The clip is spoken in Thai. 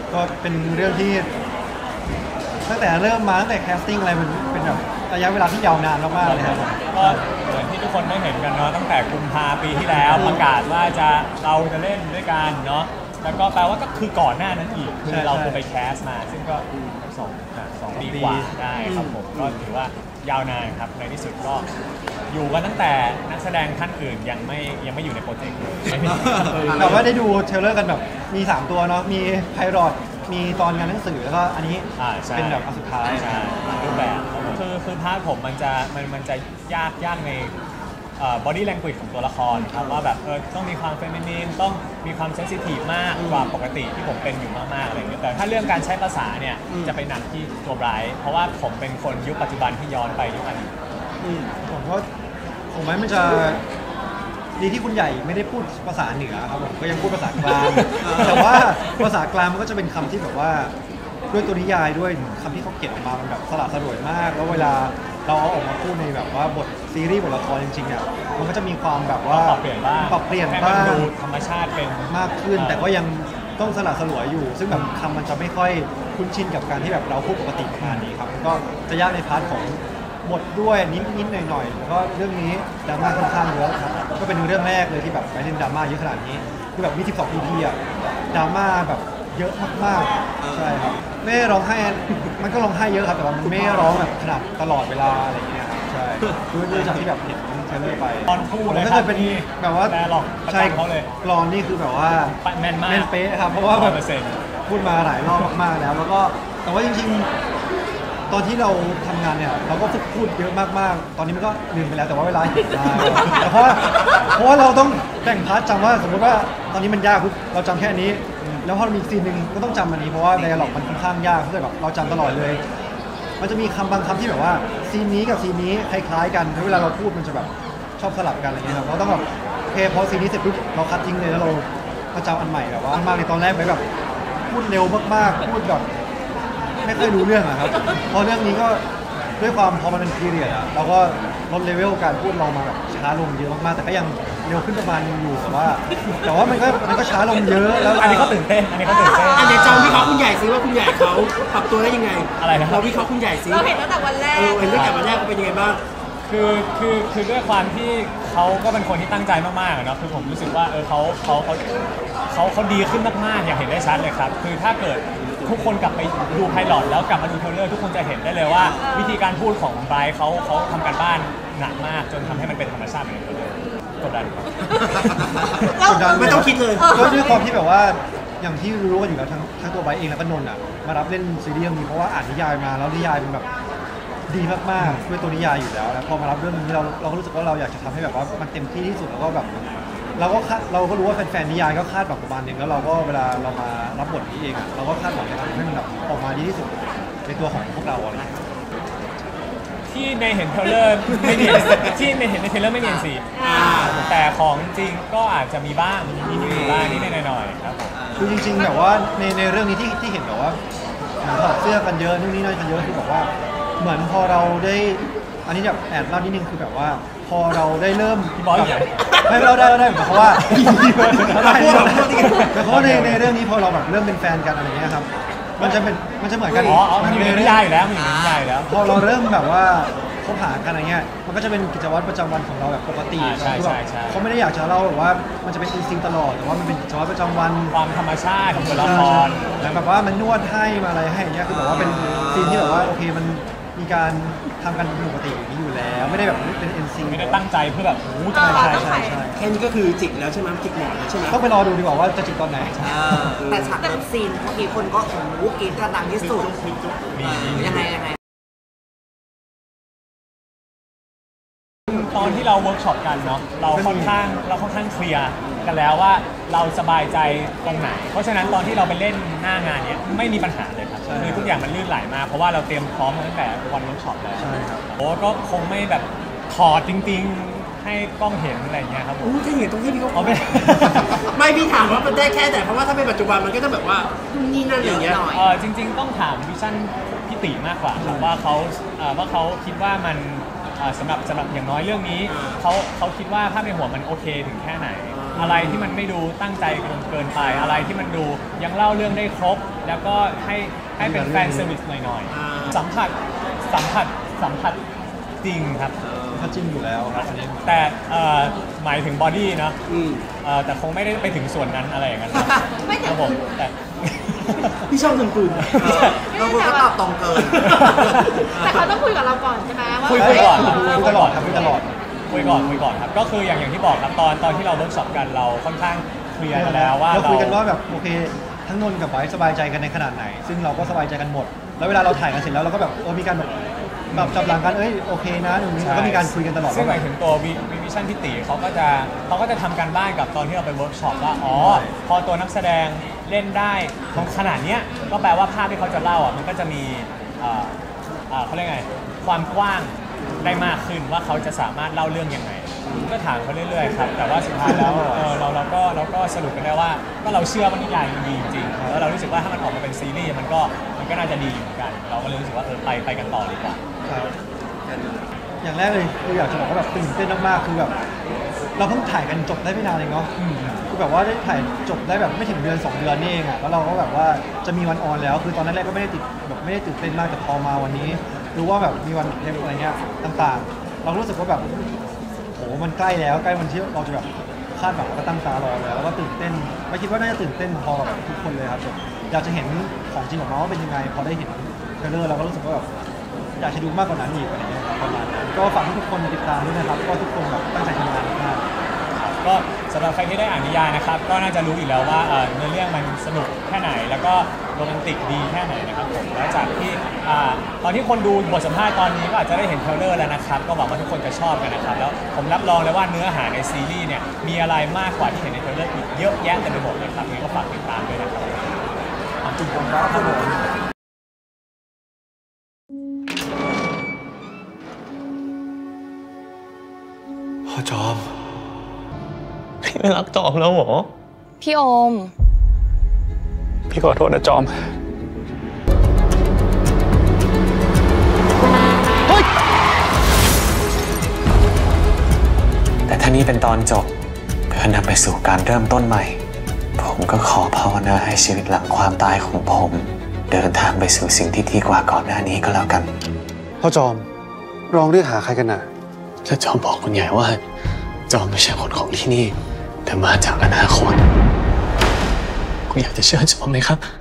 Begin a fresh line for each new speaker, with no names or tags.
ก็เป็นเรื่องที่ตั้งแต่เริ่มมาตั้งแต่แคสติ้งอะไรมันเป็นแบบระยะเวลาที่ยาวนานมากๆเลยครับ
ก็เหมือนที่ทุกคนได้เห็นกันเนาะตั้งแต่กุมภาปีที่แล้วประกาศว่าเราจะเล่นด้วยกันเนาะแล้วก็แปลว่าก็คือก่อนหน้านั้นอีกคือเราไปแคสมาซึ่งก็สองปีกว่าได้ครับผมก็ถือว่ายาวนานครับในที่สุดก็อยู่กันตั้งแต่นักแสดงท่านอื่นยังไม่อยู่ในโปรเจกต์เลย
แต่ว่าได้ดูเทรลเลอร์กันแบบมี3ตัวเนาะมีไพรอตมีตอนงานหนังสือแล้วก็อันนี้เป็นแบบอันสุดท้าย
รูปแบบคือภาพผมมันจะยากในbody language ของตัวละครครับว่าแบบต้องมีความเฟมินีนต้องมีความเซนซิทีฟมากกว่าปกติที่ผมเป็นอยู่มากๆอะไรอย่างเงี้ยแต่ถ้าเรื่องการใช้ภาษาเนี่ยจะไปหนักที่ตัวไบรท์เพราะว่าผมเป็นคนยุคปัจจุบันที่ย้อนไปยุคอดีต
ผมว่าผมว่ามันจะดีที่คุณใหญ่ไม่ได้พูดภาษาเหนือครับผมก็ยังพูดภาษากลางแต่ว่าภาษากลางมันก็จะเป็นคำที่แบบว่าด้วยตัวนิยายด้วยคำที่เขาเขียนออกมามันแบบสละสลวยมากแล้วเวลาเราเอาออกมาพูดในแบบว่าบทซีรีส์บทละครจริงๆเนี่ยมันก็จะมีความแบบว่า
ปรับเปลี่ยนบ้าง
ให้มัน
ดูธรรมชาติเป็น
มากขึ้นแต่ก็ยังต้องสละสลวยอยู่ซึ่งแบบคำมันจะไม่ค่อยคุ้นชินกับการที่แบบเราพูดปกติประมาณนี้ครับก็จะยากในพาร์ทของบทด้วยนิดหน่อยๆแล้วก็เรื่องนี้ดราม่าค่อนข้างเยอะครับก็เป็นเรื่องแรกเลยที่แบบไปเล่นดราม่าเยอะขนาดนี้คือแบบมี12 EP อะดราม่าแบบเยอะมากๆใช่ครับไม่ร้องไห้มันก็ร้องไห้เยอะครับแต่ว่ามันไม่ร้องแบบขนาดตลอดเวลาอะไรอย่างเงี้ยครับใช่ด้วยจากที่แบบเห็นเทรลเลอร์ไป
ตอนพูดเลย
ถ้าเกิดเป็นแบบว่าใช่
เขาเลย
กลอนนี่คือแบบว่า
แม่นมาก
แม่นเป๊ะครับเพราะว่าแบบพูดมาหลายรอบมากๆแล้วก็แต่ว่าจริงๆตอนที่เราทำงานเนี่ยเราก็ฝึกพูดเยอะมากๆตอนนี้มันก็ลืมไปแล้วแต่ว่าเวลาเห็นได้เพราะว่าเราต้องแบ่งพาร์ทจำว่าสมมติว่าตอนนี้มันยากปุ๊บเราจำแค่นี้แล้วพอมีซีนหนึ่งก็ต้องจำอันนี้เพราะว่าไดอะล็อกมันค่อนข้างยากถ้าเกิดแบบเราจำตลอดเลยมันจะมีคำบางคำที่แบบว่าซีนนี้กับซีนนี้คล้ายๆกันแล้วเวลาเราพูดมันจะแบบชอบสลับกันอะไรเงี้ยครับเราต้องแบบโอเคพอซีนนี้เสร็จปุ๊บเราคัดทิ้งเลยแล้วเรามาจำอันใหม่แบบว่ามากในตอนแรกไปแบบพูดเร็วมากๆพูดแบบไม่ค่อยรู้เรื่องอะครับพอเรื่องนี้ก็ด้วยความพอมันเป็นพีเรียดอะเราก็ลดเลเวลการพูดเรามาแบบช้าลงเยอะมากๆแต่ก็ยังเร็วขึ้นประมาณนึงอยู่แต่ว่ามันก็ช้าลงเยอะแล้ว
อันนี้เขาตื่นเต้นอันนี้
จำวิเคราะห์คุณใหญ่ซิว่าคุณใหญ่เขาปรับตัวได้ยังไง
อะไรนะ
เราวิเคราะห์คุณใหญ่ซิ
เราเห็นตั้งแต่วันแรก
เห็นตั้งแต่วันแรกเป็นยังไงบ้าง
คือด้วยความที่เขาก็เป็นคนที่ตั้งใจมากๆเนาะคือผมรู้สึกว่าเขาดีขึ้นมากๆอย่างเห็นได้ชัดเลยครับคือถ้าเกิดทุกคนกลับไปดูไพลอตแล้วกลับมาดูเทรลเลอร์ทุกคนจะเห็นได้เลยว่าวิธีการพูดของไบรท์เขาทำการบ้านหนักมากจนทำให้มันเป็นธรรมชาติในเทรลเลอร์กดดัน
ไม่ต้องคิดเลย
ก็ด้วยความที่แบบว่าอย่างที่รู้กันอยู่แล้วทั้งตัวไบรท์เองแล้วก็นนท์อ่ะมารับเล่นซีรีส์นี้เพราะว่าอ่านนิยายมาแล้วนิยายเป็นแบบดีมากๆด้วยตัวนิยายอยู่แล้วพอมารับเรื่องนี้เราก็รู้สึกว่าเราอยากจะทำให้แบบว่ามันเต็มที่ที่สุดแล้วก็แบบเราก็รู้ว่าแฟนๆนิยายก็คาดแบบประมาณนึงแล้วเราก็เวลาเรามารับบทนี้เองอ่ะเราก็คาดหวังให้มันแบบออกมาดีที่สุดในตัวของพวกเราอะไร
ที่ในเห็นเทรลเลอร์ไม่เนียนที่ในเห็นในเทรลเลอร์ไม่เนียนสีแต่ของจริงก็อาจจะมีบ้างนิดหน่อยครับ
คือจริงๆแบบว่าในเรื่องนี้ที่เห็นแบบว่าถอดเสื้อกันเยอะนู่นนี่นั่นกันเยอะคือบอกว่าเหมือนพอเราได้อันนี้แบบแอบเล่านิดนึงคือแบบว่าพอเราได้เริ่ม
พี่บอยอยู่ไหน
ไม่เราได้เพราะว่าเพราะในเรื่องนี้พอเราแบบเริ่มเป็นแฟนกันอะไรเงี้ยครับมันจะเหมือนกัน
มันอยู่ในนิยายอยู่แล้วมันอยู่ในนิยายแล้ว
พอเราเริ่มแบบว่าคบหากันอะไรเงี้ยมันก็จะเป็นกิจวัตรประจำวันของเราแบบปกติคือแบบเขาไม่ได้อยากจะเล่าแบบว่ามันจะเป็นอินสติ้งตลอดแต่ว่ามันเป็นกิจวัตรประจำวัน
ความธรรมชาติของตัวละคร
แล้วแบบว่ามันนวดให้มาอะไรให้อย่างเงี้ยคือแบบว่าเป็นซีนที่แบบว่าโอเคมันมีการทำกันปกติอย่างนี้อยู่แล้วไม่ได้แบบเป็นNC
ไม่ได้ตั้งใจเพื่อแบบ
ใช่
แค่นี้ก็คือจิกแล้วใช่ไหมจิกหมอนแล้วใช่ไหม
ต้องไปรอดูดีกว่าว่าจะจิกตอนไหน
แต่ฉากเลิฟซีนเมื่อกี้คนก็โอ้โหกรี๊ดกระดังที่สุดยังไง
ตอนที่เราเวิร์กช็อปกันเนาะเราค่อนข้างเคลียร์กันแล้วว่าเราสบายใจตรงไหนเพราะฉะนั้นตอนที่เราไปเล่นหน้างานเนี้ยไม่มีปัญหาเลยครับคือทุกอย่างมันลื่นไหลมาเพราะว่าเราเตรียมพร้อมตั้งแต่วันเวิร์กช็อปแล้วโอ้ก็คงไม่แบบถอดจริงๆให้กล้องเห็นอะไรเงี้ยครับผม
จะเห็นตรงที่พี่เขาไม่พี่ถามว่ามันได้แค่แต่เพราะว่าถ้าเป็นปัจจุบันมันก็จะแบบว่านี่นั่นอย่างเงี้ย
จริงๆต้องถามวิชั่นพี่ติมากกว่าครับว่าเขาคิดว่ามันสำหรับอย่างน้อยเรื่องนี้เขาคิดว่าภาพในหัวมันโอเคถึงแค่ไหนอะไรที่มันไม่ดูตั้งใจเกินไปอะไรที่มันดูยังเล่าเรื่องได้ครบแล้วก็ให้เป็นแฟนเซอร์วิสหน่อย
อ่า
ๆสัมผัสจริงครับ
ถ้าจริงอยู่แล้วครับอันนี้
แต่หมายถึงบอดี้เนาะ
อืม
แต่คงไม่ได้ไปถึงส่วนนั้นอะไรอย่างนั้น
ไม่ถึง
ครับผมแต่
พี่ชอบทำปืน
เราคุณก็ตอบตรงเกิน
แต่เขาต้องคุยกับเราก่อนใช่ไหมว่า
คุยก่อน
คุยตลอดครับคุยตลอด
คุยก่อนครับก็คืออย่างที่บอกครับตอนที่เราเวิร์กช็อปกันเราค่อนข้างเคลียร์กันแล้วว่า
เราคุยกันว่าแบบโอเคทั้งนนท์กับไบร์ทสบายใจกันในขนาดไหน ซึ่งเราก็สบายใจกันหมด แล้วเวลาเราถ่ายกันเสร็จแล้วเราก็แบบมีการแบบจับหลังกันโอเคนะหนูนี้ก็มีการคุยกันตลอด
ซึ่งหมายถึงตัววิชั่นพิติเขาก็จะทำการบ้านกับตอนที่เราไปเวิร์กช็อปว่าพอตัวนักแสดงเล่นได้ขนาดเนี้ยก็แปลว่าภาพที่เขาจะเล่ามันก็จะมีเขาเรียกไงความกว้างได้มากขึ้นว่าเขาจะสามารถเล่าเรื่องยังไงก็ถามเขาเรื่อยๆครับแต่ว่าสุดท้ายแล้วเราก็สรุปกันได้ว่าก็เราเชื่อว่านิยายมันดีจริงๆแล้วเรารู้สึกว่าถ้ามันออกมาเป็นซีรีส์มันก็น่าจะดีเหมือนกันเราก็เลยรู้สึกว่าไปกันต่อดีกว่า
ครับอย่างแรกเลยคืออยากจะบอกว่าแบบตื่นเต้นมากๆคือแบบเราเพิ่งถ่ายกันจบได้ไม่นานเองเนาะคือแบบว่าได้ถ่ายจบได้แบบไม่ถึงเดือน2 เดือนนี่เองอ่ะแล้วเราก็แบบว่าจะมีวันออนแล้วคือตอนนั้นแรกก็ไม่ได้ตื่นเต้นมากแต่พอมาวันนี้รู้ว่าแบบมีวันอะไรเงี้ยต่างๆ เรารู้สึกว่าแบบโหมันใกล้แล้วใกล้วันที่เราจะแบบคาดหวังแล้วก็ตั้งตารอแล้วก็ตื่นเต้นไม่คิดว่าน่าจะตื่นเต้นพอกับทุกคนเลยครับอยากจะเห็นของจริงของน้องว่าเป็นยังไงพอได้เห็นเทรลเลอร์เราก็รู้สึกว่าแบบอยากจะดูมากกว่านั้นอีกอะไรเงี้ยครับประมาณนั้นก็ฝากให้ทุกคนติดตามด้วยนะครับก็ทุกคนแบบตั้งใจทำงานมาก
ก็สำหรับใครที่ได้อ่านนิยายนะครับก็น่าจะรู้อยู่แล้วว่าเนื้อเรื่องมันสนุกแค่ไหนแล้วก็โรแมนติกดีแค่ไหนนะครับผมแล้วจากที่ตอนที่คนดูบทสัมภาษณ์ตอนนี้ก็อาจจะได้เห็นเทรลเลอร์แล้วนะครับก็หวังว่าทุกคนจะชอบกันนะครับแล้วผมรับรองเลยว่าเนื้อหาในซีรีส์เนี่ยมีอะไรมากกว่าที่เห็นในเทรลเลอร์อีกเยอะแยะเต็มไปหมดเลยครับงั้นก็ฝากติดตามด้วยนะครับขอบคุณครับผม
พ่อจอมพี่ไม่รักจอมแล้วเหรอ
พี่โอม
พี่ขอโทษนะจอม แต่ถ้านี่เป็นตอนจบเพื่อนำไปสู่การเริ่มต้นใหม่ ผมก็ขอภาวนาให้ชีวิตหลังความตายของผม เดินทางไปสู่สิ่งที่ดีกว่าก่อนหน้านี้ก็แล้วกัน
พ่อจอมลองเรียกหาใครกันน่ะ
ถ้าจอมบอกคุณใหญ่ว่า จอมไม่ใช่คนของที่นี่ แต่มาจากอนาคตคุณอยากจะเชื่อจอมไหมครับ